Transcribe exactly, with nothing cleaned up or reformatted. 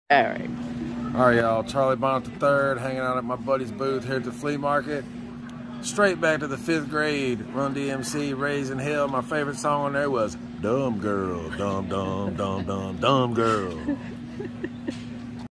All right. All right, y'all. Charlie Bonnet the third, hanging out at my buddy's booth here at the flea market. Straight back to the fifth grade. Run D M C, Raising Hell. My favorite song on there was Dumb Girl, Dumb, Dumb, Dumb, Dumb, Dumb Girl.